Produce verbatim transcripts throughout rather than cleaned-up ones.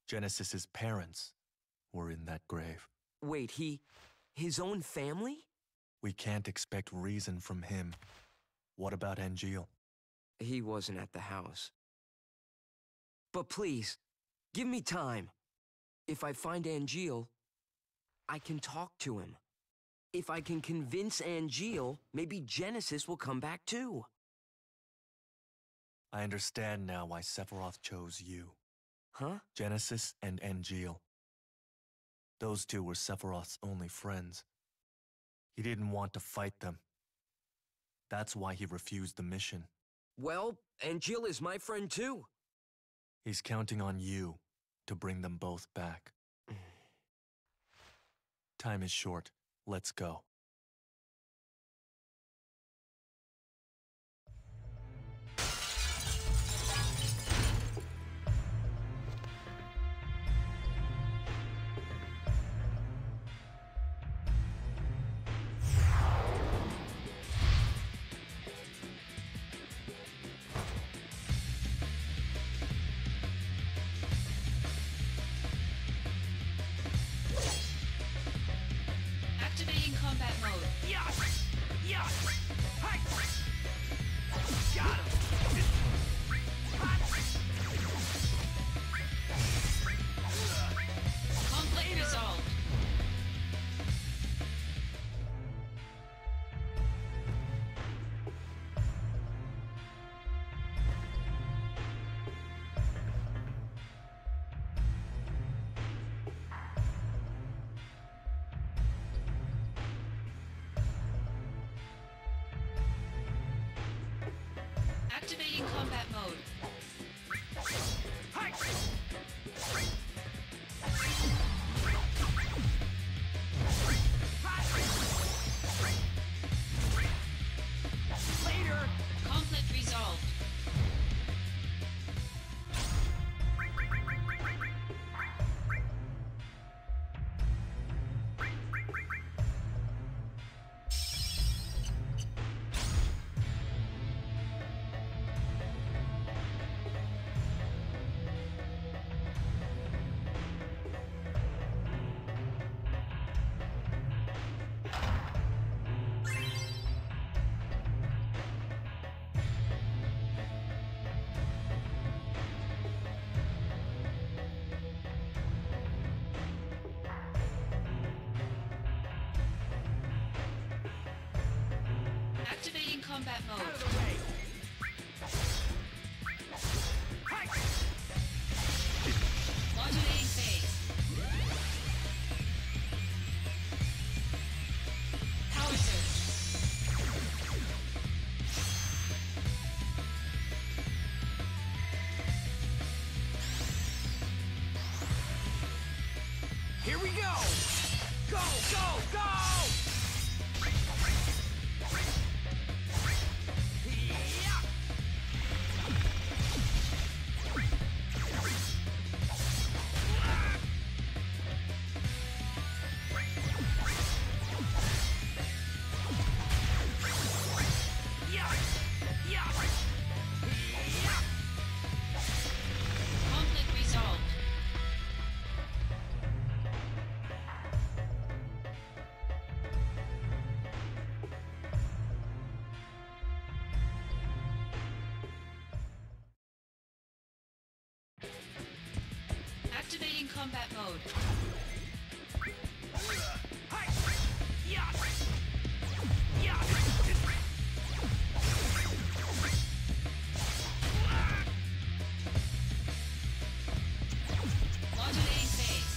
Genesis's parents were in that grave. Wait, he... his own family? We can't expect reason from him. What about Angeal? He wasn't at the house. But please, give me time. If I find Angeal, I can talk to him. If I can convince Angeal, maybe Genesis will come back too. I understand now why Sephiroth chose you. Huh? Genesis and Angeal. Those two were Sephiroth's only friends. He didn't want to fight them. That's why he refused the mission. Well, Angeal is my friend too. He's counting on you to bring them both back. Time is short. Let's go. Activating combat mode. Yes! Yes! Hey! Got him! Conflict resolved. Activating combat mode. Hey! Later! Conflict resolved. Activating combat Out mode. of the way! Hey! Modulating phase. Power surge. Here we go! Go, go, go! Yeah! Yeah! Yeah! Yeah! Conflict resolved. Activating combat mode. Hey! Yeah! Yeah! Modulating phase.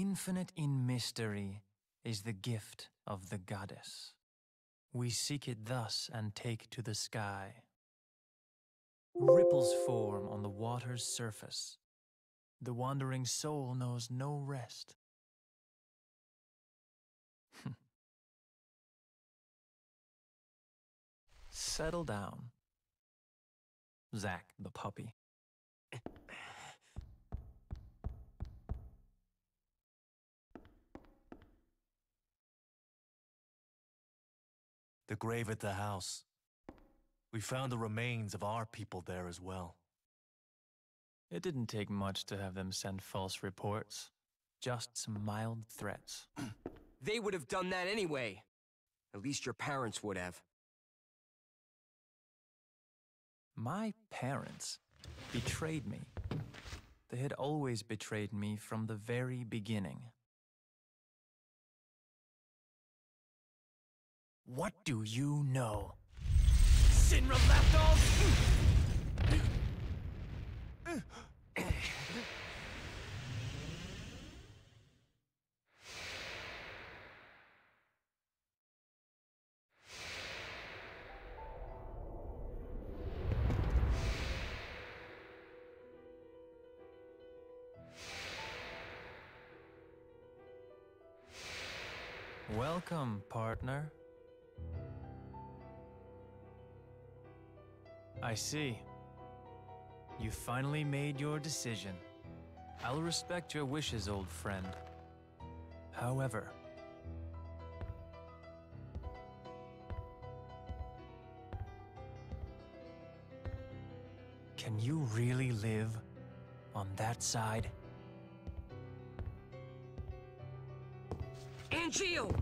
Infinite in mystery is the gift of the goddess. We seek it thus and take to the sky. Ripples form on the water's surface. The wandering soul knows no rest. Settle down, Zack the puppy. The grave at the house. We found the remains of our people there as well. It didn't take much to have them send false reports. Just some mild threats. They would have done that anyway. At least your parents would have. My parents betrayed me. They had always betrayed me from the very beginning. What do you know? Shinra lapdogs! Welcome, partner. I see. You finally made your decision. I'll respect your wishes, old friend. However, can you really live on that side? Angeal!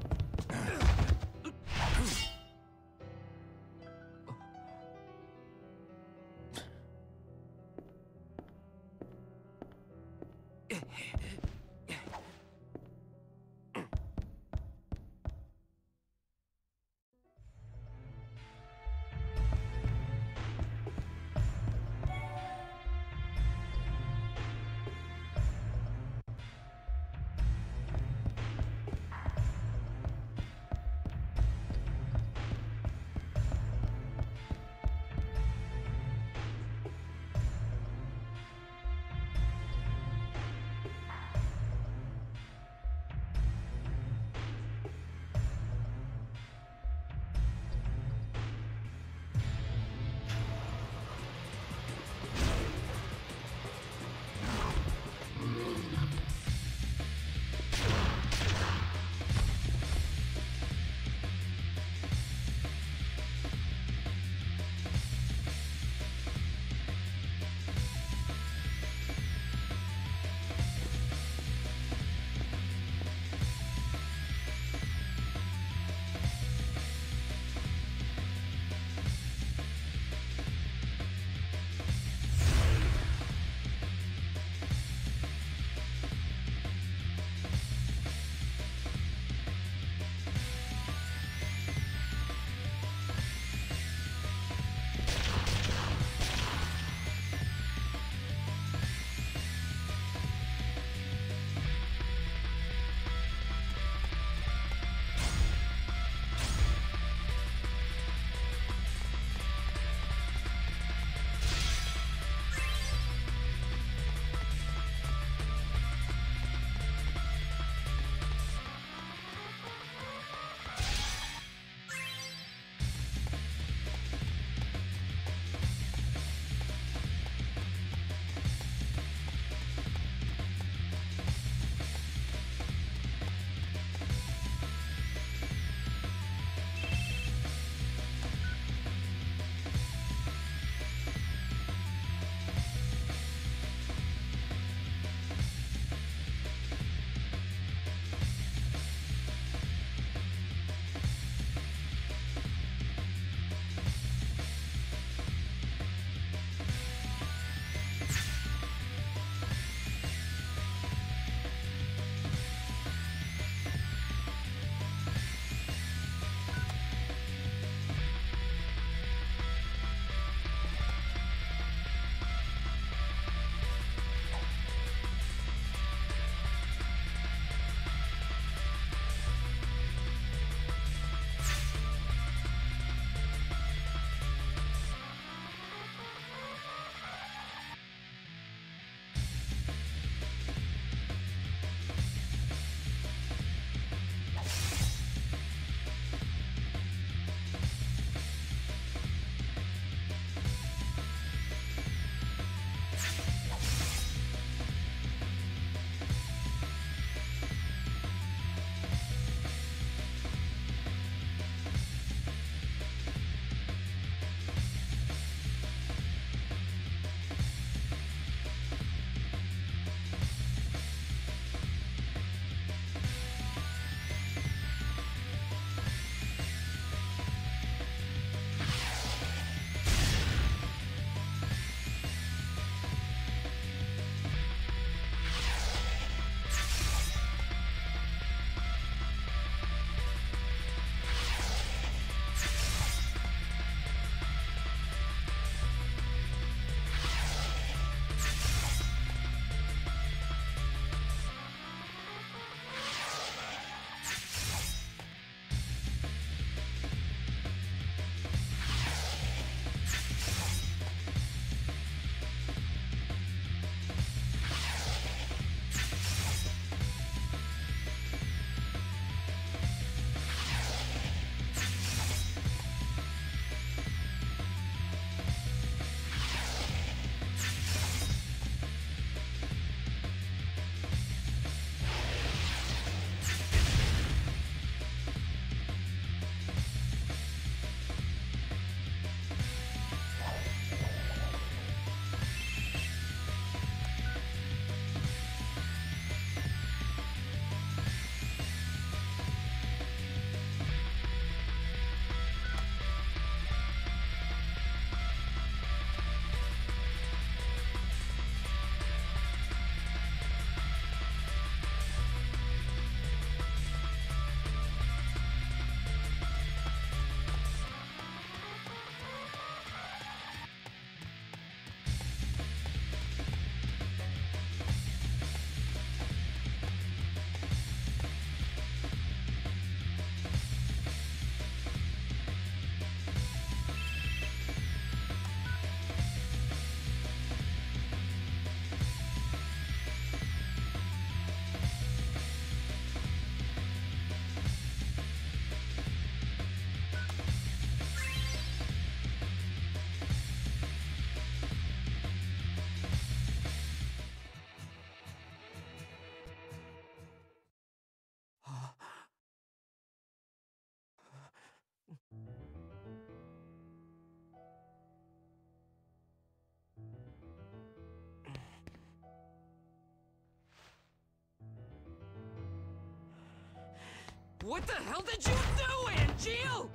What the hell did you do, Angeal?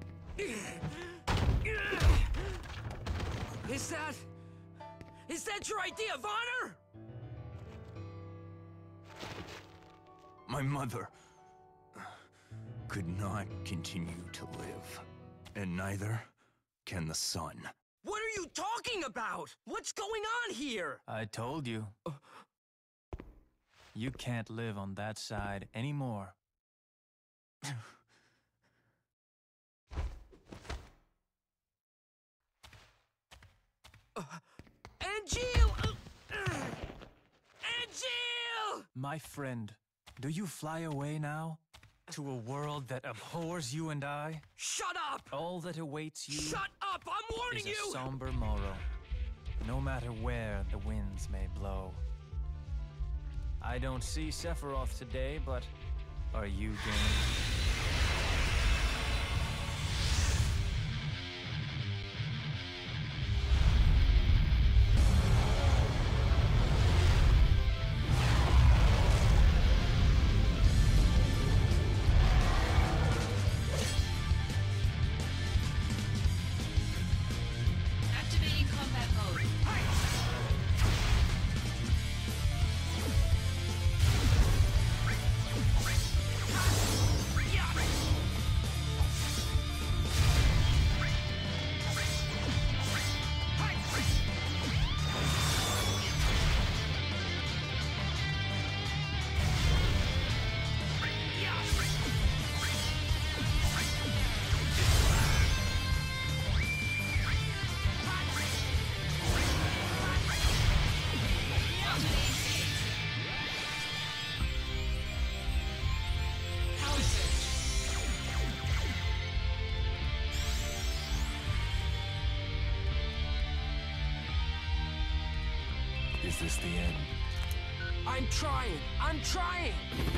Is that... Is that your idea of honor? My mother could not continue to live, and neither can the son. What are you talking about? What's going on here? I told you. You can't live on that side anymore. Uh, Angeal! Uh, uh, Angeal! My friend, do you fly away now? To a world that abhors you and I? Shut up! All that awaits you Shut up! I'm warning is a you! somber morrow, no matter where the winds may blow. I don't see Sephiroth today, but are you game? Activating combat mode. Power surge. Is this the end? I'm trying! I'm trying!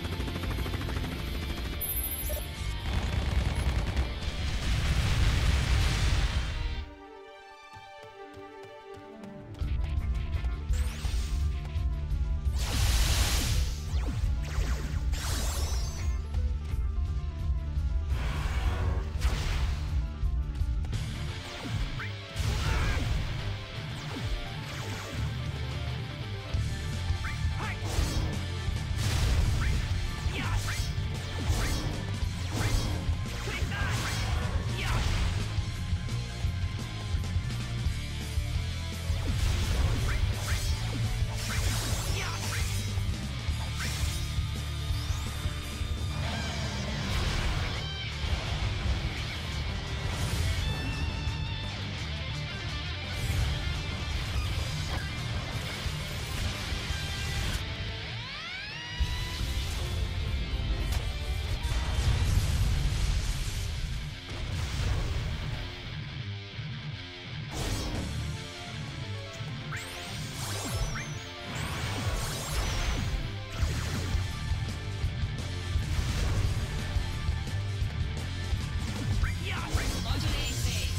Modulating phase.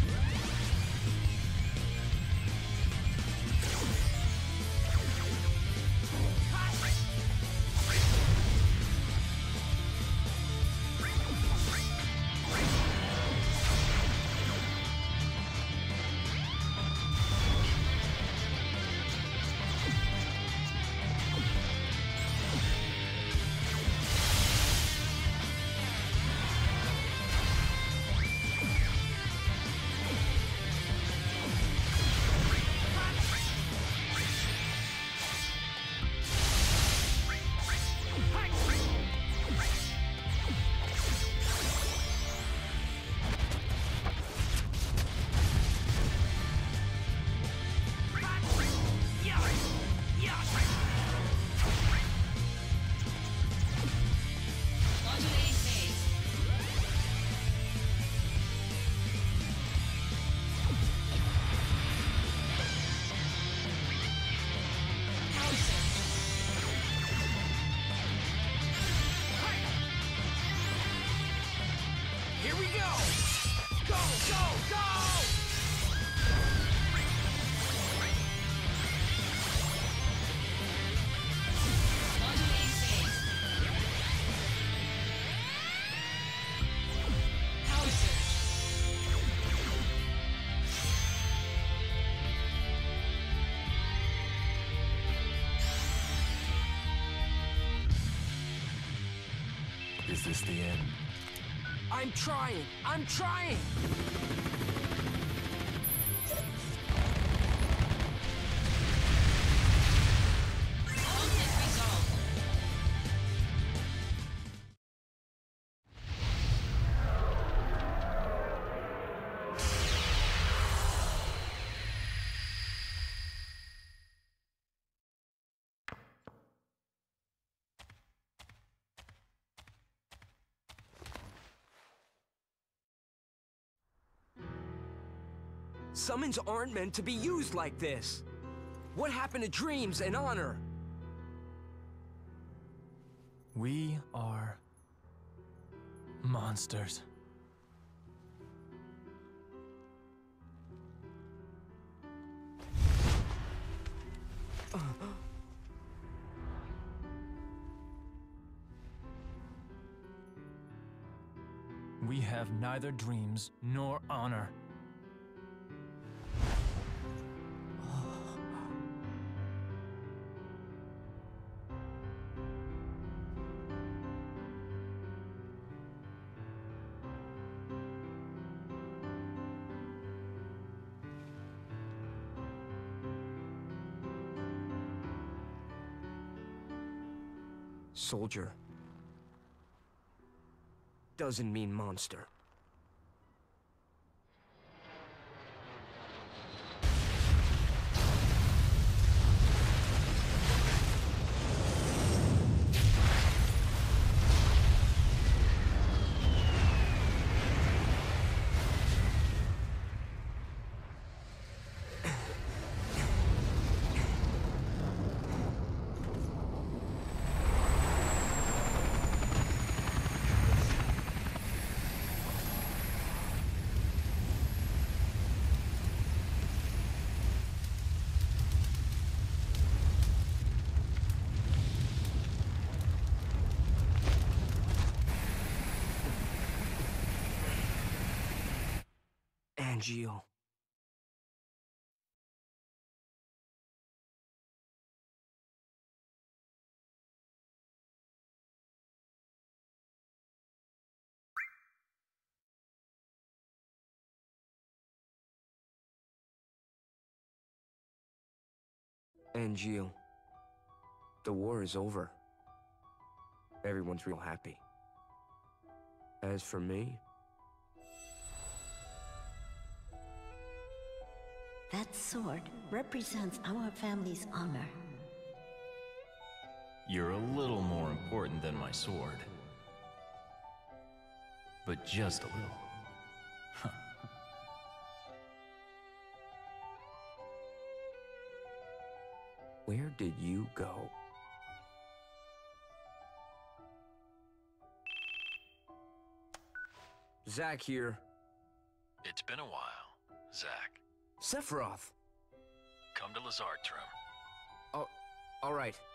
Modulating phase. Power surge. Here we go! Go, go, go! Modulating phase. this the end? I'm trying! I'm trying! Ultimate result. Summons aren't meant to be used like this. What happened to dreams and honor? We are monsters. We have neither dreams nor honor. Soldier doesn't mean monster. Angeal. Angeal. The war is over. Everyone's real happy. As for me, that sword represents our family's honor. You're a little more important than my sword. But just a little. Huh. Where did you go? Zack here. It's been a while, Zack. Sephiroth. Come to Lazard's room. Oh, all right.